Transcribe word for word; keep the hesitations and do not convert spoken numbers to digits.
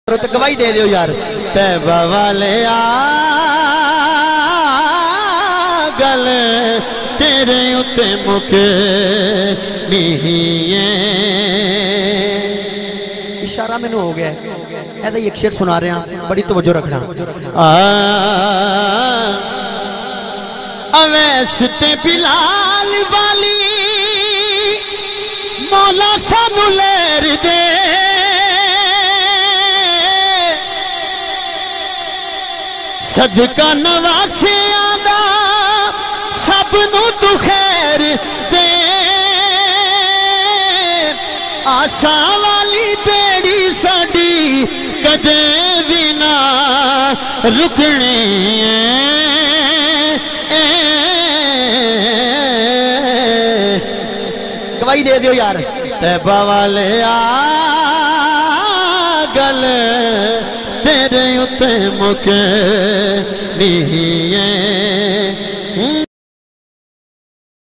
تو گواہی دے دیو یار تیبہ والے آگل تیرے اتے مکنی ہے اشارہ میں نو ہو گیا ہے ایسا ایک شعر سنا رہے ہیں بڑی توجہ رکھنا اویس تے بلال والی مولا سانو لیر دے صدقہ نواسے آدھا سب نو تو خیر دے آسا والی بیڑی ساڑی کدے بھی نہ رکنے گواہی دے دیو یار تیبہ والے آگل تیرے اتے مکنی ہے